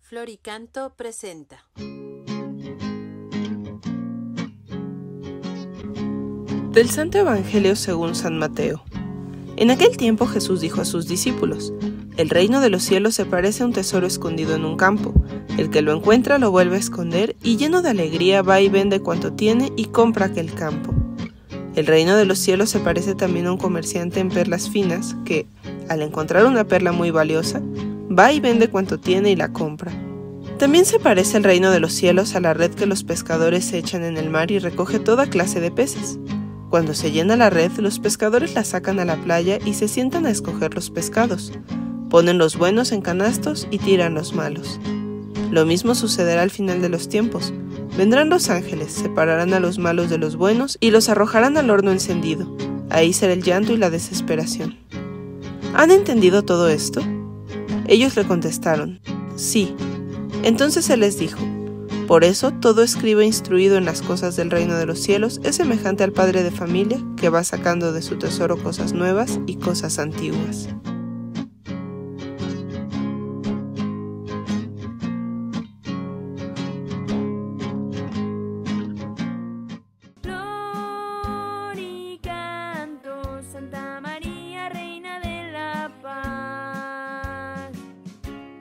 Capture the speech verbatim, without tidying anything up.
Floricanto presenta. Del Santo Evangelio según San Mateo. En aquel tiempo Jesús dijo a sus discípulos: El reino de los cielos se parece a un tesoro escondido en un campo. El que lo encuentra lo vuelve a esconder y lleno de alegría va y vende cuanto tiene y compra aquel campo. El reino de los cielos se parece también a un comerciante en perlas finas que, al encontrar una perla muy valiosa, va y vende cuanto tiene y la compra. También se parece el reino de los cielos a la red que los pescadores echan en el mar y recoge toda clase de peces. Cuando se llena la red, los pescadores la sacan a la playa y se sientan a escoger los pescados. Ponen los buenos en canastos y tiran los malos. Lo mismo sucederá al final de los tiempos. Vendrán los ángeles, separarán a los malos de los buenos y los arrojarán al horno encendido. Ahí será el llanto y la desesperación. ¿Han entendido todo esto? Ellos le contestaron: sí. Entonces él les dijo: por eso todo escriba instruido en las cosas del reino de los cielos es semejante al padre de familia que va sacando de su tesoro cosas nuevas y cosas antiguas.